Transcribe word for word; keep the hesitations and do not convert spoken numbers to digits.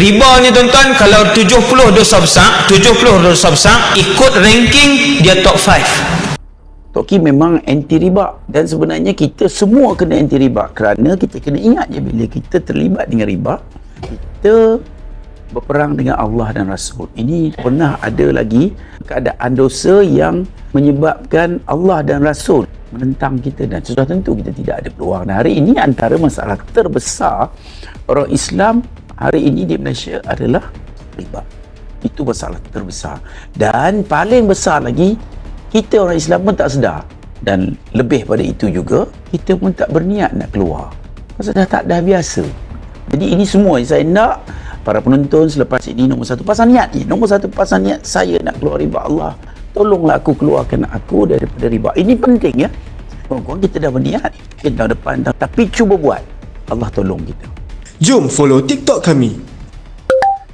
Riba ni tuan-tuan, kalau tujuh puluh dosa besar, tujuh puluh dosa besar, ikut ranking dia top lima. Tok Ki memang anti riba, dan sebenarnya kita semua kena anti riba, kerana kita kena ingat je, bila kita terlibat dengan riba, kita berperang dengan Allah dan Rasul. Ini pernah ada lagi keadaan dosa yang menyebabkan Allah dan Rasul menentang kita, dan sudah tentu kita tidak ada peluang. Dan hari ini antara masalah terbesar orang Islam hari ini di Malaysia adalah riba. Itu masalah terbesar, dan paling besar lagi, kita orang Islam pun tak sedar, dan lebih pada itu juga kita pun tak berniat nak keluar, pasal dah tak dah biasa. Jadi ini semua saya nak para penonton selepas ini, nombor satu pasal niat ni, nombor satu pasal niat saya nak keluar riba. Allah tolonglah aku keluarkan aku daripada riba. Ini penting ya, korang kita dah berniat kita tahun depan, tapi cuba buat, Allah tolong kita. Jom follow TikTok kami